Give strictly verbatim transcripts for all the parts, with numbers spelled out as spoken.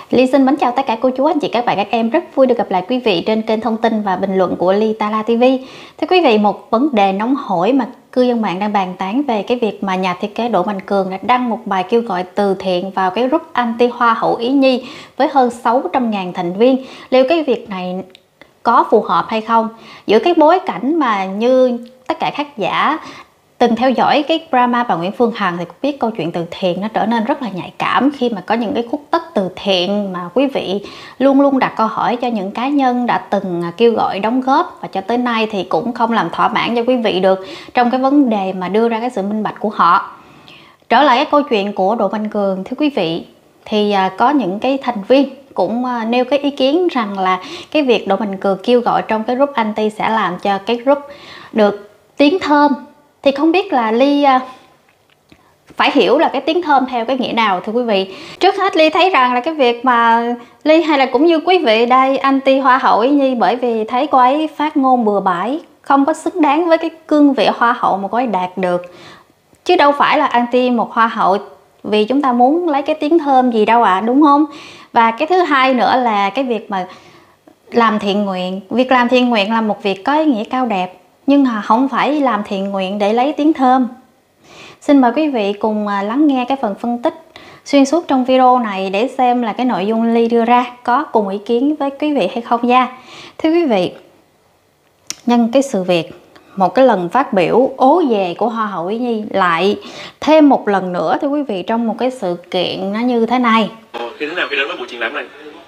Ly xin mến chào tất cả cô chú anh chị các bạn các em, rất vui được gặp lại quý vị trên kênh thông tin và bình luận của Ly Tala ti vi. Thưa quý vị, một vấn đề nóng hổi mà cư dân mạng đang bàn tán về cái việc mà nhà thiết kế Đỗ Mạnh Cường đã đăng một bài kêu gọi từ thiện vào cái group anti hoa hậu Ý Nhi với hơn sáu trăm nghìn thành viên. Liệu cái việc này có phù hợp hay không? Giữa cái bối cảnh mà như tất cả khán giả từng theo dõi cái drama bà Nguyễn Phương Hằng thì cũng biết câu chuyện từ thiện nó trở nên rất là nhạy cảm khi mà có những cái khúc tất từ thiện mà quý vị luôn luôn đặt câu hỏi cho những cá nhân đã từng kêu gọi đóng góp và cho tới nay thì cũng không làm thỏa mãn cho quý vị được trong cái vấn đề mà đưa ra cái sự minh bạch của họ. Trở lại cái câu chuyện của Đỗ Mạnh Cường, thưa quý vị, thì có những cái thành viên cũng nêu cái ý kiến rằng là cái việc Đỗ Mạnh Cường kêu gọi trong cái group anti sẽ làm cho cái group được tiếng thơm. Thì không biết là Ly phải hiểu là cái tiếng thơm theo cái nghĩa nào thưa quý vị. Trước hết Ly thấy rằng là cái việc mà Ly hay là cũng như quý vị đây anti hoa hậu Ý Nhi bởi vì thấy cô ấy phát ngôn bừa bãi, không có xứng đáng với cái cương vị hoa hậu mà cô ấy đạt được. Chứ đâu phải là anti một hoa hậu vì chúng ta muốn lấy cái tiếng thơm gì đâu ạ, à, đúng không? Và cái thứ hai nữa là cái việc mà làm thiện nguyện. Việc làm thiện nguyện là một việc có ý nghĩa cao đẹp, nhưng mà không phải làm thiện nguyện để lấy tiếng thơm. Xin mời quý vị cùng lắng nghe cái phần phân tích xuyên suốt trong video này để xem là cái nội dung Ly đưa ra có cùng ý kiến với quý vị hay không nha. Thưa quý vị, nhân cái sự việc một cái lần phát biểu ố về của Hoa hậu Ý Nhi lại thêm một lần nữa thưa quý vị trong một cái sự kiện nó như thế này. Khi thế nào khi đến với buổi triển lãm này?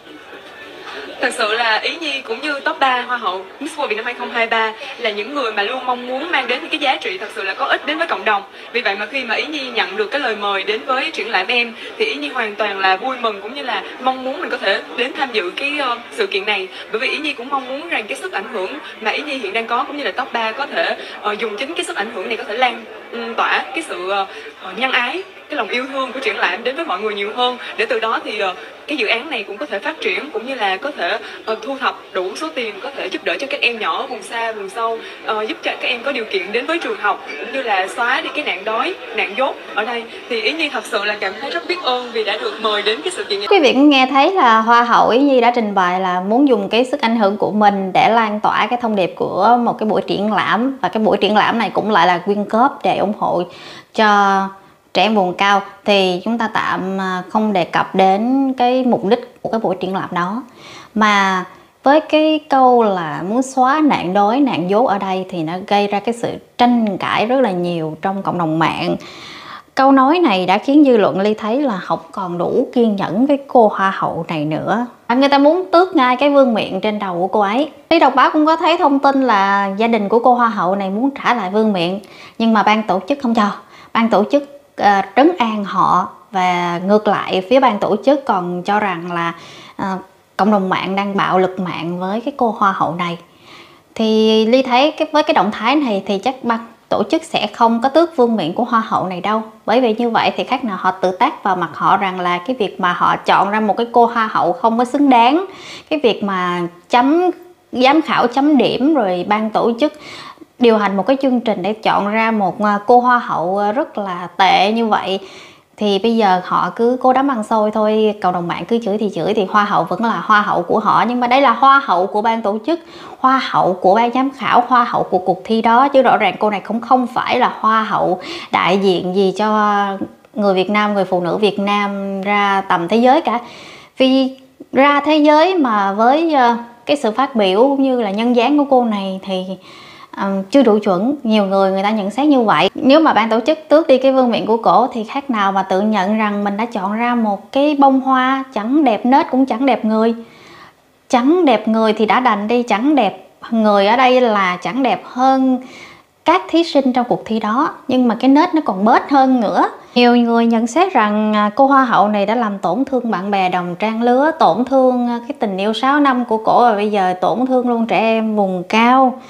Thật sự là Ý Nhi cũng như top ba Hoa hậu Miss World Việt Nam hai không hai ba là những người mà luôn mong muốn mang đến những cái giá trị thật sự là có ích đến với cộng đồng. Vì vậy mà khi mà Ý Nhi nhận được cái lời mời đến với triển lãm em thì Ý Nhi hoàn toàn là vui mừng cũng như là mong muốn mình có thể đến tham dự cái uh, sự kiện này. Bởi vì Ý Nhi cũng mong muốn rằng cái sức ảnh hưởng mà Ý Nhi hiện đang có cũng như là top ba có thể uh, dùng chính cái sức ảnh hưởng này có thể lan um, tỏa cái sự uh, nhân ái, cái lòng yêu thương của triển lãm đến với mọi người nhiều hơn, để từ đó thì uh, cái dự án này cũng có thể phát triển cũng như là có thể uh, thu thập đủ số tiền có thể giúp đỡ cho các em nhỏ vùng xa vùng sâu, uh, giúp cho các em có điều kiện đến với trường học cũng như là xóa đi cái nạn đói nạn dốt ở đây. Thì Ý Nhi thật sự là cảm thấy rất biết ơn vì đã được mời đến cái sự kiện này. Quý vị cũng nghe thấy là Hoa hậu Ý Nhi đã trình bày là muốn dùng cái sức ảnh hưởng của mình để lan tỏa cái thông điệp của một cái buổi triển lãm, và cái buổi triển lãm này cũng lại là quyên góp để ủng hộ cho trẻ em vùng cao. Thì chúng ta tạm không đề cập đến cái mục đích của cái buổi triển lãm đó, mà với cái câu là muốn xóa nạn đói nạn dốt ở đây thì nó gây ra cái sự tranh cãi rất là nhiều trong cộng đồng mạng. Câu nói này đã khiến dư luận Ly thấy là không còn đủ kiên nhẫn với cô Hoa hậu này nữa. Người ta muốn tước ngay cái vương miện trên đầu của cô ấy. Ly đọc báo cũng có thấy thông tin là gia đình của cô Hoa hậu này muốn trả lại vương miện, nhưng mà ban tổ chức không cho. Ban tổ chức uh, trấn an họ, và ngược lại phía ban tổ chức còn cho rằng là uh, cộng đồng mạng đang bạo lực mạng với cái cô Hoa hậu này. Thì Ly thấy cái với cái động thái này thì chắc ban tổ chức sẽ không có tước vương miện của Hoa hậu này đâu. Bởi vì như vậy thì khác nào họ tự tác vào mặt họ rằng là cái việc mà họ chọn ra một cái cô Hoa hậu không có xứng đáng. Cái việc mà chấm giám khảo chấm điểm rồi ban tổ chức điều hành một cái chương trình để chọn ra một cô Hoa hậu rất là tệ như vậy, thì bây giờ họ cứ cố đắm ăn xôi thôi. Cộng đồng mạng cứ chửi thì chửi, thì Hoa hậu vẫn là Hoa hậu của họ, nhưng mà đây là Hoa hậu của ban tổ chức, Hoa hậu của ban giám khảo, Hoa hậu của cuộc thi đó, chứ rõ ràng cô này cũng không phải là Hoa hậu đại diện gì cho người Việt Nam, người phụ nữ Việt Nam ra tầm thế giới cả. Vì ra thế giới mà với cái sự phát biểu cũng như là nhân dáng của cô này thì Um, chưa đủ chuẩn. Nhiều người người ta nhận xét như vậy. Nếu mà ban tổ chức tước đi cái vương miện của cổ thì khác nào mà tự nhận rằng mình đã chọn ra một cái bông hoa chẳng đẹp nết cũng chẳng đẹp người. Chẳng đẹp người thì đã đành đi, chẳng đẹp người ở đây là chẳng đẹp hơn các thí sinh trong cuộc thi đó, nhưng mà cái nết nó còn bết hơn nữa. Nhiều người nhận xét rằng cô Hoa hậu này đã làm tổn thương bạn bè đồng trang lứa, tổn thương cái tình yêu sáu năm của cổ, và bây giờ tổn thương luôn trẻ em vùng cao.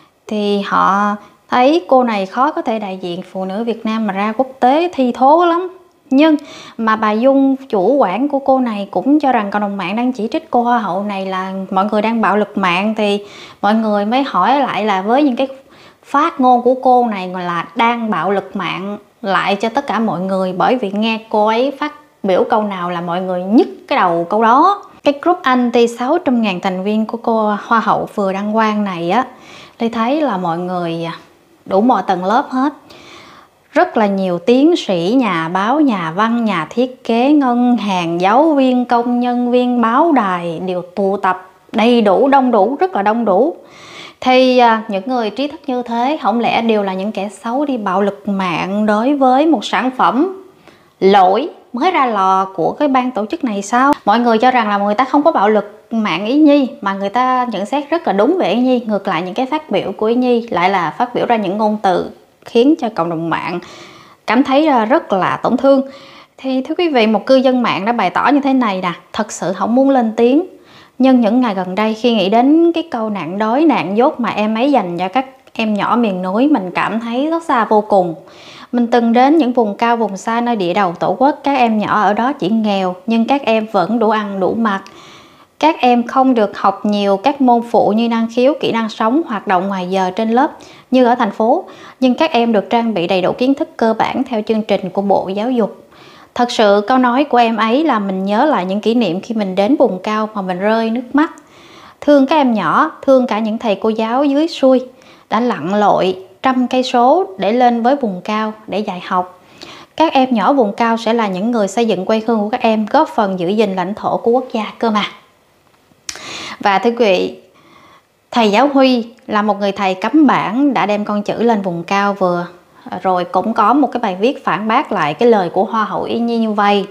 Thì họ thấy cô này khó có thể đại diện phụ nữ Việt Nam mà ra quốc tế thi thố lắm. Nhưng mà bà Dung, chủ quản của cô này, cũng cho rằng cộng đồng mạng đang chỉ trích cô Hoa hậu này là mọi người đang bạo lực mạng. Thì mọi người mới hỏi lại là với những cái phát ngôn của cô này là đang bạo lực mạng lại cho tất cả mọi người, bởi vì nghe cô ấy phát biểu câu nào là mọi người nhức cái đầu câu đó. Cái group anti sáu trăm ngàn thành viên của cô Hoa hậu vừa đăng quang này á, Ly thấy là mọi người đủ mọi tầng lớp hết. Rất là nhiều tiến sĩ, nhà báo, nhà văn, nhà thiết kế, ngân hàng, giáo viên, công nhân viên, báo đài đều tụ tập đầy đủ, đông đủ, rất là đông đủ. Thì à, những người trí thức như thế không lẽ đều là những kẻ xấu đi bạo lực mạng đối với một sản phẩm lỗi mới ra lò của cái ban tổ chức này sao? Mọi người cho rằng là người ta không có bạo lực mạng Ý Nhi, mà người ta nhận xét rất là đúng về Ý Nhi. Ngược lại những cái phát biểu của Ý Nhi lại là phát biểu ra những ngôn từ khiến cho cộng đồng mạng cảm thấy rất là tổn thương. Thì thưa quý vị, một cư dân mạng đã bày tỏ như thế này nè: thật sự không muốn lên tiếng, nhưng những ngày gần đây khi nghĩ đến cái câu nạn đói nạn dốt mà em ấy dành cho các em nhỏ miền núi, mình cảm thấy xót xa vô cùng. Mình từng đến những vùng cao vùng xa nơi địa đầu tổ quốc, các em nhỏ ở đó chỉ nghèo nhưng các em vẫn đủ ăn đủ mặc. Các em không được học nhiều các môn phụ như năng khiếu, kỹ năng sống, hoạt động ngoài giờ trên lớp như ở thành phố, nhưng các em được trang bị đầy đủ kiến thức cơ bản theo chương trình của Bộ Giáo dục. Thật sự câu nói của em ấy làm mình nhớ lại những kỷ niệm khi mình đến vùng cao mà mình rơi nước mắt. Thương các em nhỏ, thương cả những thầy cô giáo dưới xuôi đã lặn lội trăm cây số để lên với vùng cao để dạy học. Các em nhỏ vùng cao sẽ là những người xây dựng quê hương của các em, góp phần giữ gìn lãnh thổ của quốc gia cơ mà. Và thưa quý vị, thầy giáo Huy là một người thầy cắm bản đã đem con chữ lên vùng cao vừa rồi cũng có một cái bài viết phản bác lại cái lời của Hoa hậu Ý Nhi như vậy.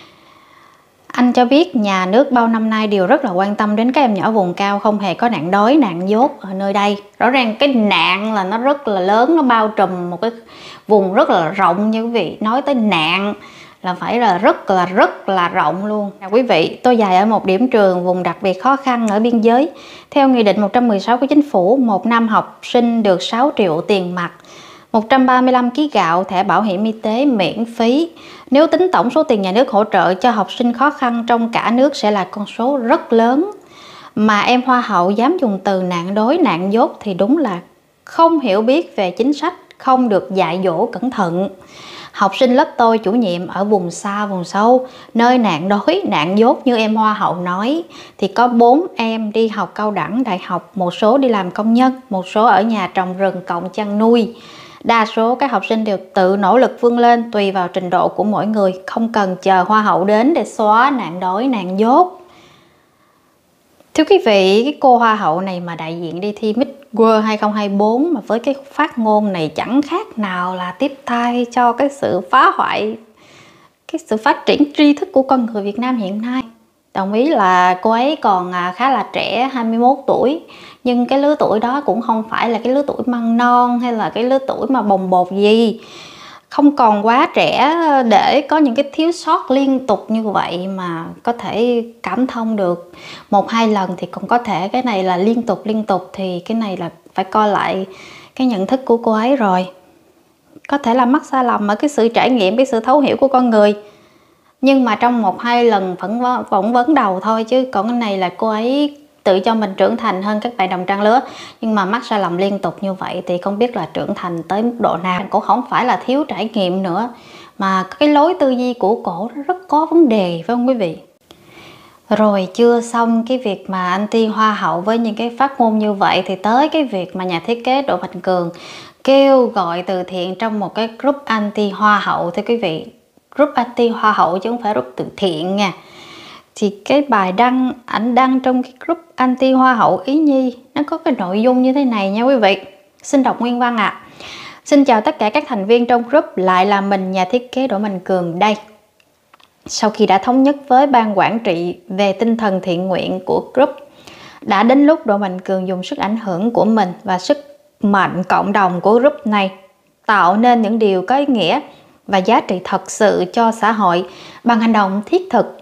Anh cho biết nhà nước bao năm nay đều rất là quan tâm đến các em nhỏ vùng cao, không hề có nạn đói, nạn dốt ở nơi đây. Rõ ràng cái nạn là nó rất là lớn, nó bao trùm một cái vùng rất là rộng như quý vị. Nói tới nạn là phải là rất là rất là rộng luôn. Nào quý vị, tôi dạy ở một điểm trường vùng đặc biệt khó khăn ở biên giới. Theo Nghị định một trăm mười sáu của Chính phủ, một năm học sinh được sáu triệu tiền mặt, một trăm ba mươi lăm ki lô gam gạo, thẻ bảo hiểm y tế miễn phí. Nếu tính tổng số tiền nhà nước hỗ trợ cho học sinh khó khăn trong cả nước sẽ là con số rất lớn. Mà em Hoa hậu dám dùng từ nạn đói, nạn dốt thì đúng là không hiểu biết về chính sách, không được dạy dỗ cẩn thận. Học sinh lớp tôi chủ nhiệm ở vùng xa, vùng sâu, nơi nạn đói, nạn dốt như em Hoa hậu nói, thì có bốn em đi học cao đẳng, đại học, một số đi làm công nhân, một số ở nhà trồng rừng cộng chăn nuôi. Đa số các học sinh đều tự nỗ lực vươn lên tùy vào trình độ của mỗi người, không cần chờ Hoa hậu đến để xóa nạn đói, nạn dốt. Thưa quý vị, cái cô Hoa hậu này mà đại diện đi thi Miss World hai không hai tư mà với cái phát ngôn này chẳng khác nào là tiếp tay cho cái sự phá hoại, cái sự phát triển tri thức của con người Việt Nam hiện nay. Đồng ý là cô ấy còn khá là trẻ, hai mươi mốt tuổi, nhưng cái lứa tuổi đó cũng không phải là cái lứa tuổi măng non hay là cái lứa tuổi mà bồng bột gì. Không còn quá trẻ để có những cái thiếu sót liên tục như vậy mà có thể cảm thông được một hai lần thì cũng có thể. Cái này là liên tục liên tục thì cái này là phải coi lại cái nhận thức của cô ấy rồi. Có thể là mắc sai lầm ở cái sự trải nghiệm, cái sự thấu hiểu của con người. Nhưng mà trong một hai lần phỏng vấn, phỏng vấn đầu thôi, chứ còn cái này là cô ấy tự cho mình trưởng thành hơn các bạn đồng trang lứa. Nhưng mà mắc sai lầm liên tục như vậy thì không biết là trưởng thành tới mức độ nào. Cũng không phải là thiếu trải nghiệm nữa, mà cái lối tư duy của cổ rất có vấn đề, phải không quý vị? Rồi chưa xong cái việc mà anti Hoa hậu với những cái phát ngôn như vậy thì tới cái việc mà nhà thiết kế Đỗ Mạnh Cường kêu gọi từ thiện trong một cái group anti Hoa hậu. Thưa quý vị, group anti Hoa hậu chứ không phải group từ thiện nha. Thì cái bài đăng, ảnh đăng trong cái group anti Hoa hậu Ý Nhi nó có cái nội dung như thế này nha quý vị. Xin đọc nguyên văn ạ. À. Xin chào tất cả các thành viên trong group, lại là mình nhà thiết kế Đỗ Mạnh Cường đây. Sau khi đã thống nhất với ban quản trị về tinh thần thiện nguyện của group, đã đến lúc Đỗ Mạnh Cường dùng sức ảnh hưởng của mình và sức mạnh cộng đồng của group này tạo nên những điều có ý nghĩa và giá trị thật sự cho xã hội bằng hành động thiết thực.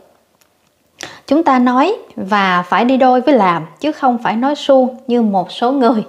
Chúng ta nói và phải đi đôi với làm, chứ không phải nói suông như một số người.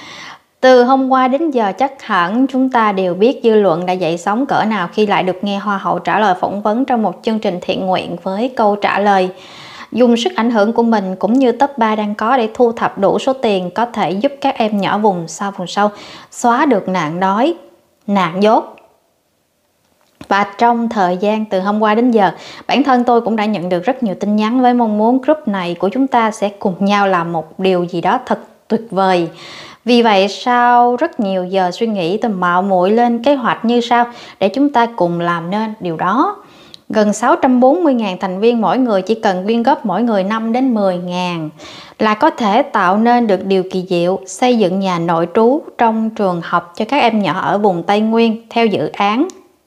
Từ hôm qua đến giờ chắc hẳn chúng ta đều biết dư luận đã dậy sóng cỡ nào khi lại được nghe Hoa hậu trả lời phỏng vấn trong một chương trình thiện nguyện với câu trả lời: dùng sức ảnh hưởng của mình cũng như top ba đang có để thu thập đủ số tiền có thể giúp các em nhỏ vùng xa vùng sâu xóa được nạn đói, nạn dốt. Và trong thời gian từ hôm qua đến giờ, bản thân tôi cũng đã nhận được rất nhiều tin nhắn với mong muốn group này của chúng ta sẽ cùng nhau làm một điều gì đó thật tuyệt vời. Vì vậy sau rất nhiều giờ suy nghĩ, tôi mạo muội lên kế hoạch như sau để chúng ta cùng làm nên điều đó. Gần sáu trăm bốn mươi nghìn thành viên, mỗi người chỉ cần quyên góp mỗi người năm đến mười nghìn là có thể tạo nên được điều kỳ diệu, xây dựng nhà nội trú trong trường học cho các em nhỏ ở vùng Tây Nguyên theo dự án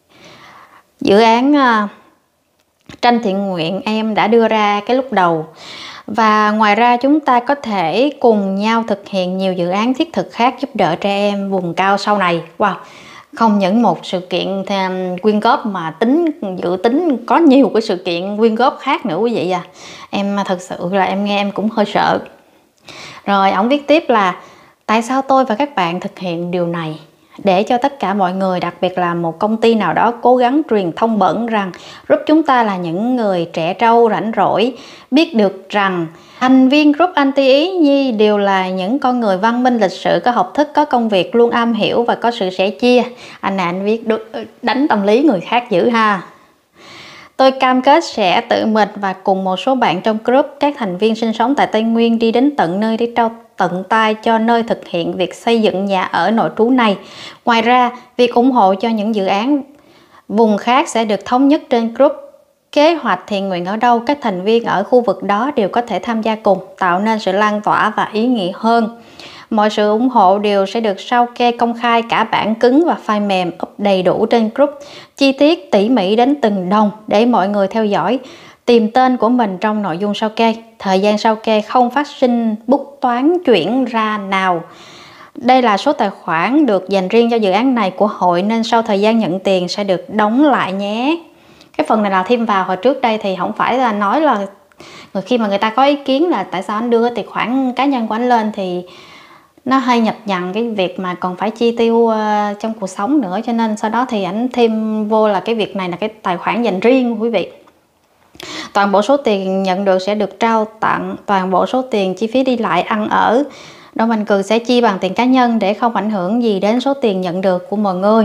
dự án uh, tranh thiện nguyện em đã đưa ra cái lúc đầu. Và ngoài ra chúng ta có thể cùng nhau thực hiện nhiều dự án thiết thực khác giúp đỡ trẻ em vùng cao sau này. Wow, không những một sự kiện quyên góp mà tính dự tính có nhiều cái sự kiện quyên góp khác nữa quý vị à. Em thật sự là em nghe em cũng hơi sợ. Rồi ông viết tiếp là tại sao tôi và các bạn thực hiện điều này? Để cho tất cả mọi người, đặc biệt là một công ty nào đó, cố gắng truyền thông bẩn rằng group chúng ta là những người trẻ trâu rảnh rỗi, biết được rằng thành viên group Anti Ý Nhi đều là những con người văn minh, lịch sự, có học thức, có công việc, luôn am hiểu và có sự sẻ chia. Anh này anh viết đánh tâm lý người khác dữ ha. Tôi cam kết sẽ tự mình và cùng một số bạn trong group các thành viên sinh sống tại Tây Nguyên đi đến tận nơi để trao tận tay cho nơi thực hiện việc xây dựng nhà ở nội trú này. Ngoài ra, việc ủng hộ cho những dự án vùng khác sẽ được thống nhất trên group. Kế hoạch thiện nguyện ở đâu, các thành viên ở khu vực đó đều có thể tham gia cùng, tạo nên sự lan tỏa và ý nghĩa hơn. Mọi sự ủng hộ đều sẽ được sao kê công khai, cả bản cứng và file mềm up đầy đủ trên group, chi tiết tỉ mỉ đến từng đồng để mọi người theo dõi, tìm tên của mình trong nội dung sao kê. Thời gian sao kê không phát sinh bút toán chuyển ra nào. Đây là số tài khoản được dành riêng cho dự án này của hội, nên sau thời gian nhận tiền sẽ được đóng lại nhé. Cái phần này là thêm vào, hồi trước đây thì không phải là nói là người khi mà người ta có ý kiến là tại sao anh đưa tài khoản cá nhân của anh lên thì nó hơi nhập nhằng cái việc mà còn phải chi tiêu uh, trong cuộc sống nữa, cho nên sau đó thì ảnh thêm vô là cái việc này là cái tài khoản dành riêng quý vị. Toàn bộ số tiền nhận được sẽ được trao tặng, toàn bộ số tiền chi phí đi lại, ăn ở Đỗ Mạnh Cường sẽ chi bằng tiền cá nhân để không ảnh hưởng gì đến số tiền nhận được của mọi người.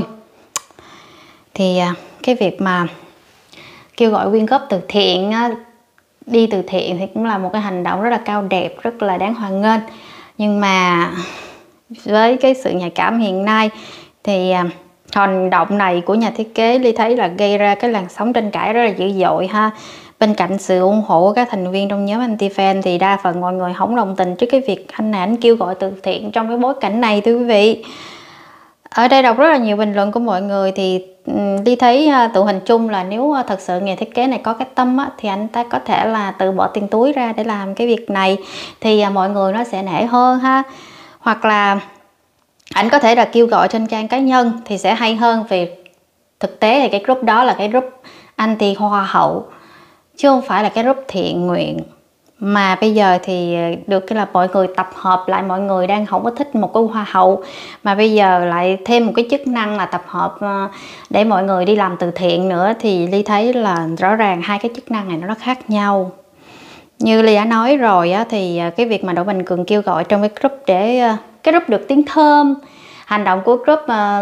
Thì uh, cái việc mà kêu gọi quyên góp từ thiện, uh, đi từ thiện thì cũng là một cái hành động rất là cao đẹp, rất là đáng hoan nghênh. Nhưng mà với cái sự nhạy cảm hiện nay thì hành động này của nhà thiết kế Ly thấy là gây ra cái làn sóng tranh cãi rất là dữ dội ha. Bên cạnh sự ủng hộ của các thành viên trong nhóm Anti-Fan thì đa phần mọi người không đồng tình trước cái việc anh này anh kêu gọi từ thiện trong cái bối cảnh này thưa quý vị. Ở đây đọc rất là nhiều bình luận của mọi người thì Ly thấy tự hình chung là nếu thật sự nhà thiết kế này có cái tâm á, thì anh ta có thể là tự bỏ tiền túi ra để làm cái việc này thì mọi người nó sẽ nể hơn ha. Hoặc là anh có thể là kêu gọi trên trang cá nhân thì sẽ hay hơn, vì thực tế thì cái group đó là cái group anti hoa hậu chứ không phải là cái group thiện nguyện. Mà bây giờ thì được cái là mọi người tập hợp lại, mọi người đang không có thích một cái hoa hậu mà bây giờ lại thêm một cái chức năng là tập hợp để mọi người đi làm từ thiện nữa, thì Ly thấy là rõ ràng hai cái chức năng này nó khác nhau. Như Ly đã nói rồi á, thì cái việc mà Đỗ Mạnh Cường kêu gọi trong cái group để cái group được tiếng thơm, hành động của group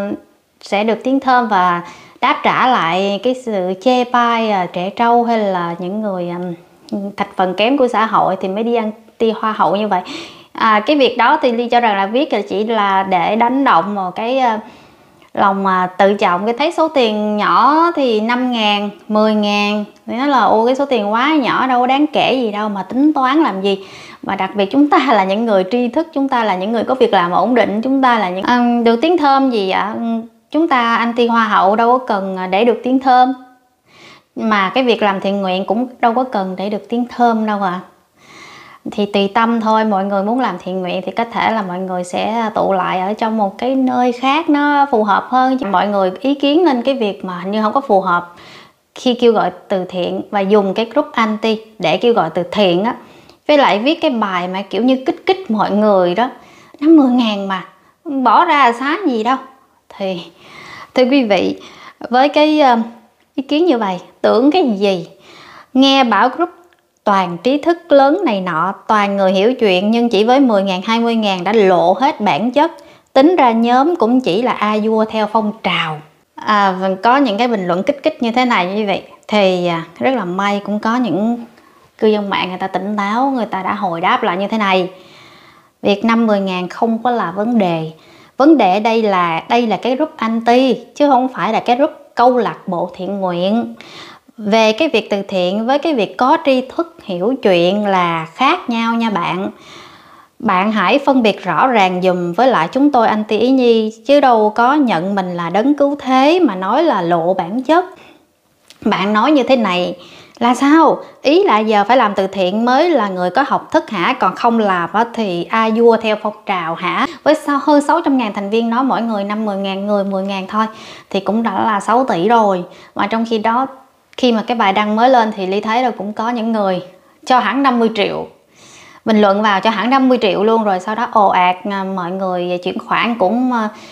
sẽ được tiếng thơm và đáp trả lại cái sự chê bai trẻ trâu hay là những người thành phần kém của xã hội thì mới đi ăn ti hoa hậu như vậy. À, cái việc đó thì Ly cho rằng là viết là chỉ là để đánh động vào cái uh, lòng mà tự trọng, cái thấy số tiền nhỏ thì năm ngàn, mười ngàn thì nó là ô cái số tiền quá nhỏ đâu có đáng kể gì đâu mà tính toán làm gì. Mà đặc biệt chúng ta là những người tri thức, chúng ta là những người có việc làm ổn định, chúng ta là những à, được tiếng thơm gì ạ? Chúng ta anti hoa hậu đâu có cần để được tiếng thơm. Mà cái việc làm thiện nguyện cũng đâu có cần để được tiếng thơm đâu à. Thì tùy tâm thôi, mọi người muốn làm thiện nguyện thì có thể là mọi người sẽ tụ lại ở trong một cái nơi khác nó phù hợp hơn. Mọi người ý kiến lên cái việc mà hình như không có phù hợp khi kêu gọi từ thiện và dùng cái group anti để kêu gọi từ thiện á. Với lại viết cái bài mà kiểu như kích kích mọi người đó, năm mươi ngàn mà bỏ ra là xá gì đâu. Thì thưa quý vị, với cái uh, ý kiến như vậy, tưởng cái gì nghe bảo group toàn trí thức lớn này nọ, toàn người hiểu chuyện, nhưng chỉ với mười ngàn, hai mươi ngàn đã lộ hết bản chất. Tính ra nhóm cũng chỉ là a vua theo phong trào. à, có những cái bình luận kích kích như thế này như vậy thì à, rất là may cũng có những cư dân mạng người ta tỉnh táo, người ta đã hồi đáp lại như thế này: việc năm mười ngàn không có là vấn đề. Vấn đề ở đây là đây là cái group anti chứ không phải là cái group câu lạc bộ thiện nguyện. Về cái việc từ thiện với cái việc có tri thức hiểu chuyện là khác nhau nha bạn. Bạn hãy phân biệt rõ ràng dùm với lại chúng tôi anti Ý Nhi, chứ đâu có nhận mình là đấng cứu thế mà nói là lộ bản chất. Bạn nói như thế này là sao? Ý là giờ phải làm từ thiện mới là người có học thức hả? Còn không làm thì ai vua theo phong trào hả? Với sao hơn sáu trăm ngàn thành viên nói mỗi người năm mười ngàn, người mười ngàn thôi thì cũng đã là sáu tỷ rồi. Mà trong khi đó khi mà cái bài đăng mới lên thì Ly thấy là cũng có những người cho hẳn năm mươi triệu, bình luận vào cho hẳn năm mươi triệu luôn, rồi sau đó ồ ạt mọi người chuyển khoản cũng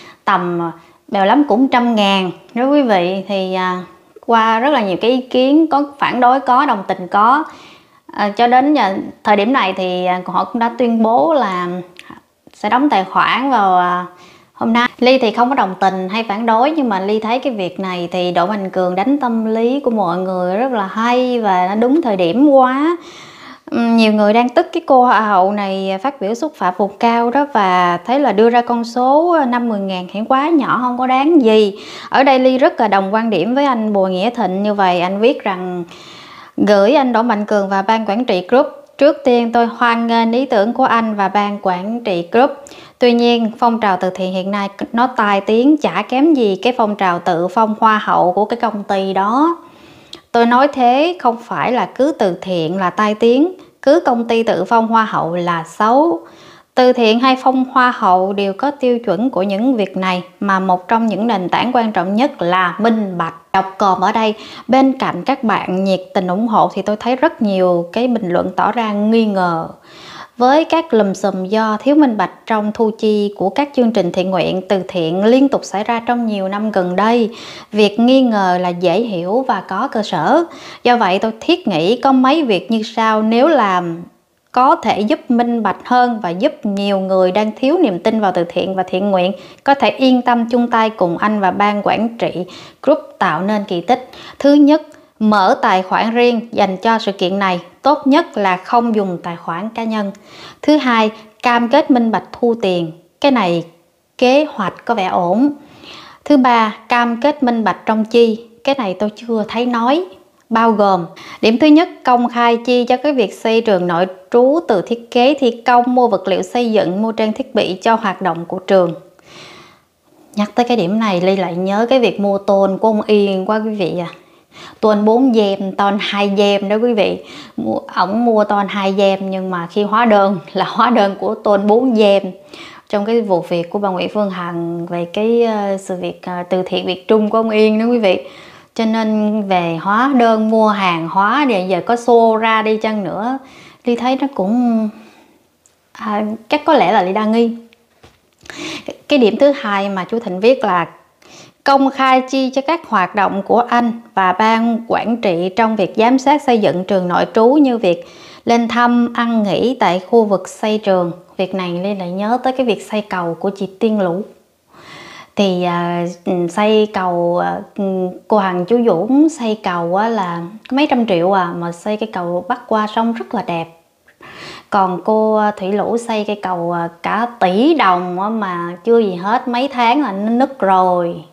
tầm bèo lắm cũng trăm ngàn đó quý vị. Thì qua rất là nhiều cái ý kiến, có phản đối có, đồng tình có. À, cho đến giờ, thời điểm này thì họ cũng đã tuyên bố là sẽ đóng tài khoản vào hôm nay. Ly thì không có đồng tình hay phản đối, nhưng mà Ly thấy cái việc này thì Đỗ Mạnh Cường đánh tâm lý của mọi người rất là hay và nó đúng thời điểm quá. Nhiều người đang tức cái cô hoa hậu này phát biểu xúc phạm vùng cao đó, và thấy là đưa ra con số năm mươi ngàn hiện quá nhỏ, không có đáng gì. Ở đây Ly rất là đồng quan điểm với anh Bùi Nghĩa Thịnh như vậy. Anh viết rằng gửi anh Đỗ Mạnh Cường và ban quản trị group: trước tiên tôi hoan nghênh ý tưởng của anh và ban quản trị group. Tuy nhiên phong trào từ thiện hiện nay nó tai tiếng chả kém gì cái phong trào tự phong hoa hậu của cái công ty đó. Tôi nói thế không phải là cứ từ thiện là tai tiếng, cứ công ty tự phong hoa hậu là xấu. Từ thiện hay phong hoa hậu đều có tiêu chuẩn của những việc này, mà một trong những nền tảng quan trọng nhất là minh bạch. Đọc còm ở đây, bên cạnh các bạn nhiệt tình ủng hộ thì tôi thấy rất nhiều cái bình luận tỏ ra nghi ngờ. Với các lùm xùm do thiếu minh bạch trong thu chi của các chương trình thiện nguyện từ thiện liên tục xảy ra trong nhiều năm gần đây, việc nghi ngờ là dễ hiểu và có cơ sở. Do vậy tôi thiết nghĩ có mấy việc như sau: nếu làm có thể giúp minh bạch hơn và giúp nhiều người đang thiếu niềm tin vào từ thiện và thiện nguyện có thể yên tâm chung tay cùng anh và ban quản trị group tạo nên kỳ tích. Thứ nhất, mở tài khoản riêng dành cho sự kiện này, tốt nhất là không dùng tài khoản cá nhân. Thứ hai, cam kết minh bạch thu tiền, cái này kế hoạch có vẻ ổn. Thứ ba, cam kết minh bạch trong chi, cái này tôi chưa thấy nói. Bao gồm: điểm thứ nhất, công khai chi cho cái việc xây trường nội trú, từ thiết kế, thi công, mua vật liệu xây dựng, mua trang thiết bị cho hoạt động của trường. Nhắc tới cái điểm này, Ly lại nhớ cái việc mua tôn của ông Yên quá quý vị à. Tôn bốn gem, ton hai gem đó quý vị. Ổng mua ton hai gem nhưng mà khi hóa đơn là hóa đơn của tôn bốn gem. Trong cái vụ việc của bà Nguyễn Phương Hằng về cái uh, sự việc uh, từ thiện Việt Trung của ông Yên đó quý vị. Cho nên về hóa đơn mua hàng hóa thì giờ có xô ra đi chăng nữa, Ly thấy nó cũng à, chắc có lẽ là Ly đa nghi. Cái điểm thứ hai mà chú Thịnh viết là công khai chi cho các hoạt động của anh và ban quản trị trong việc giám sát xây dựng trường nội trú, như việc lên thăm, ăn nghỉ tại khu vực xây trường. Việc này Ly lại nhớ tới cái việc xây cầu của chị Tiên Lũ. Thì uh, xây cầu, uh, cô Hằng chú Dũng xây cầu uh, là mấy trăm triệu à, mà xây cái cầu bắc qua sông rất là đẹp. Còn cô Thủy Lũ xây cái cầu uh, cả tỷ đồng uh, mà chưa gì hết, mấy tháng là nó nứt rồi.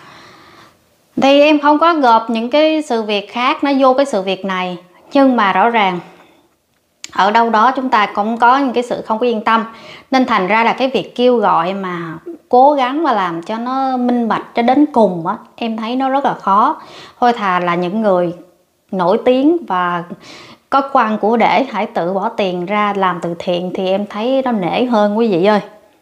Thì em không có gộp những cái sự việc khác nó vô cái sự việc này, nhưng mà rõ ràng ở đâu đó chúng ta cũng có những cái sự không có yên tâm, nên thành ra là cái việc kêu gọi mà cố gắng mà làm cho nó minh bạch cho đến cùng á, em thấy nó rất là khó. Thôi thà là những người nổi tiếng và có quan của để hãy tự bỏ tiền ra làm từ thiện thì em thấy nó nể hơn quý vị ơi.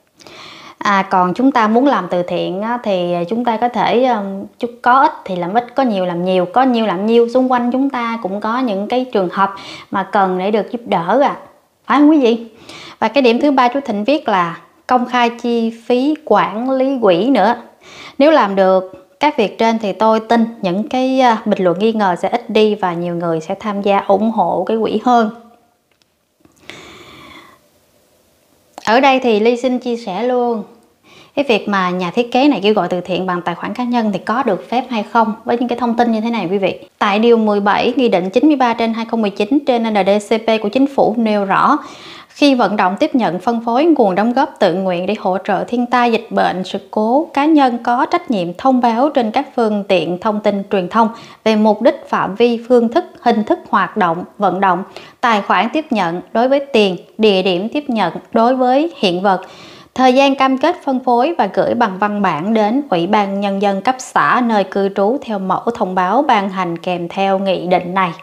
À, còn chúng ta muốn làm từ thiện á, thì chúng ta có thể chút có ít thì làm ít, có nhiều làm nhiều, có nhiều làm nhiều. Xung quanh chúng ta cũng có những cái trường hợp mà cần để được giúp đỡ à, phải không quý vị? Và cái điểm thứ ba chú Thịnh viết là công khai chi phí quản lý quỹ nữa. Nếu làm được các việc trên thì tôi tin những cái bình luận nghi ngờ sẽ ít đi và nhiều người sẽ tham gia ủng hộ cái quỹ hơn. Ở đây thì Ly xin chia sẻ luôn, cái việc mà nhà thiết kế này kêu gọi từ thiện bằng tài khoản cá nhân thì có được phép hay không, với những cái thông tin như thế này quý vị. Tại điều mười bảy Nghị định chín mươi ba trên hai không một chín trên N D C P của Chính phủ nêu rõ, khi vận động tiếp nhận phân phối nguồn đóng góp tự nguyện để hỗ trợ thiên tai, dịch bệnh, sự cố, cá nhân có trách nhiệm thông báo trên các phương tiện thông tin truyền thông về mục đích, phạm vi, phương thức, hình thức hoạt động, vận động, tài khoản tiếp nhận đối với tiền, địa điểm tiếp nhận đối với hiện vật, thời gian cam kết phân phối và gửi bằng văn bản đến Ủy ban Nhân dân cấp xã nơi cư trú theo mẫu thông báo ban hành kèm theo nghị định này.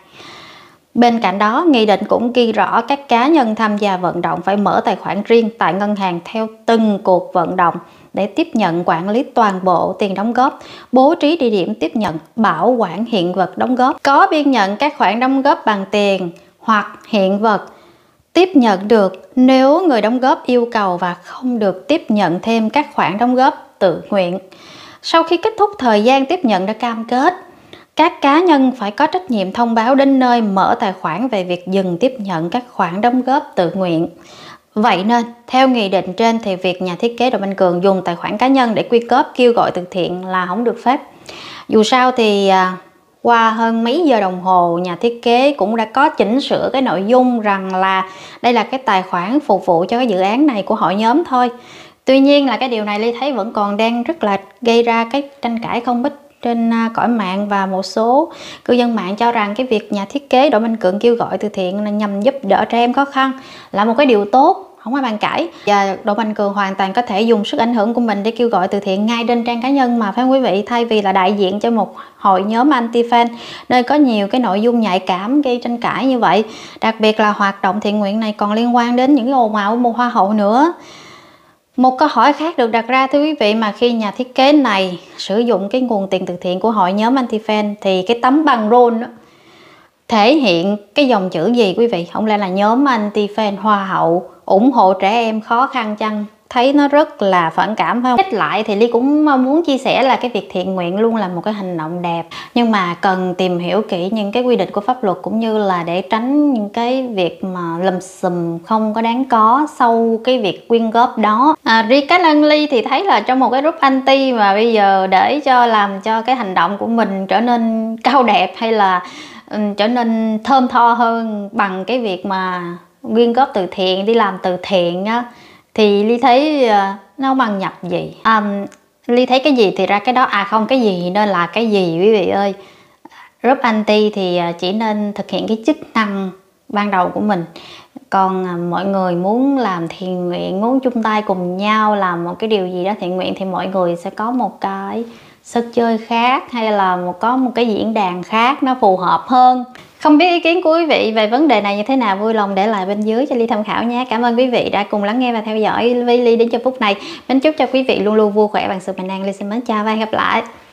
Bên cạnh đó, nghị định cũng ghi rõ các cá nhân tham gia vận động phải mở tài khoản riêng tại ngân hàng theo từng cuộc vận động để tiếp nhận, quản lý toàn bộ tiền đóng góp, bố trí địa điểm tiếp nhận, bảo quản hiện vật đóng góp, có biên nhận các khoản đóng góp bằng tiền hoặc hiện vật tiếp nhận được nếu người đóng góp yêu cầu và không được tiếp nhận thêm các khoản đóng góp tự nguyện. Sau khi kết thúc thời gian tiếp nhận đã cam kết, các cá nhân phải có trách nhiệm thông báo đến nơi mở tài khoản về việc dừng tiếp nhận các khoản đóng góp tự nguyện. Vậy nên, theo nghị định trên thì việc nhà thiết kế Đỗ Mạnh Cường dùng tài khoản cá nhân để quyên góp kêu gọi từ thiện là không được phép. Dù sao thì à, qua hơn mấy giờ đồng hồ, nhà thiết kế cũng đã có chỉnh sửa cái nội dung rằng là đây là cái tài khoản phục vụ cho cái dự án này của hội nhóm thôi. Tuy nhiên là cái điều này Ly thấy vẫn còn đang rất là gây ra cái tranh cãi không ít trên cõi mạng, và một số cư dân mạng cho rằng cái việc nhà thiết kế Đỗ Mạnh Cường kêu gọi từ thiện là nhằm giúp đỡ trẻ em khó khăn là một cái điều tốt, không ai bàn cãi, và Đỗ Mạnh Cường hoàn toàn có thể dùng sức ảnh hưởng của mình để kêu gọi từ thiện ngay trên trang cá nhân mà, phải không quý vị, thay vì là đại diện cho một hội nhóm anti-fan nơi có nhiều cái nội dung nhạy cảm gây tranh cãi như vậy. Đặc biệt là hoạt động thiện nguyện này còn liên quan đến những cái ồn ào của một hoa hậu nữa. Một câu hỏi khác được đặt ra thưa quý vị, mà khi nhà thiết kế này sử dụng cái nguồn tiền từ thiện của hội nhóm anti-fan thì cái tấm băng rôn đó thể hiện cái dòng chữ gì quý vị? Không lẽ là nhóm anti-fan hoa hậu ủng hộ trẻ em khó khăn chăng? Thấy nó rất là phản cảm phải không? Kết lại thì Ly cũng muốn chia sẻ là cái việc thiện nguyện luôn là một cái hành động đẹp, nhưng mà cần tìm hiểu kỹ những cái quy định của pháp luật, cũng như là để tránh những cái việc mà lùm xùm không có đáng có sau cái việc quyên góp đó. À, riêng cá nhân Ly thì thấy là trong một cái group anti mà bây giờ để cho làm cho cái hành động của mình trở nên cao đẹp hay là um, trở nên thơm tho hơn bằng cái việc mà quyên góp từ thiện, đi làm từ thiện á, thì Ly thấy uh, nó không bằng nhập gì. um, Ly thấy cái gì thì ra cái đó, à không cái gì nên là cái gì quý vị ơi. Group anti thì uh, chỉ nên thực hiện cái chức năng ban đầu của mình, còn uh, mọi người muốn làm thiện nguyện, muốn chung tay cùng nhau làm một cái điều gì đó thiện nguyện thì mọi người sẽ có một cái sân chơi khác, hay là một có một cái diễn đàn khác nó phù hợp hơn. Không biết ý kiến của quý vị về vấn đề này như thế nào, vui lòng để lại bên dưới cho Ly tham khảo nhé. Cảm ơn quý vị đã cùng lắng nghe và theo dõi với Ly đến cho phút này. Mến chúc cho quý vị luôn luôn vui khỏe, bằng sự bình an. Ly xin mến chào và hẹn gặp lại.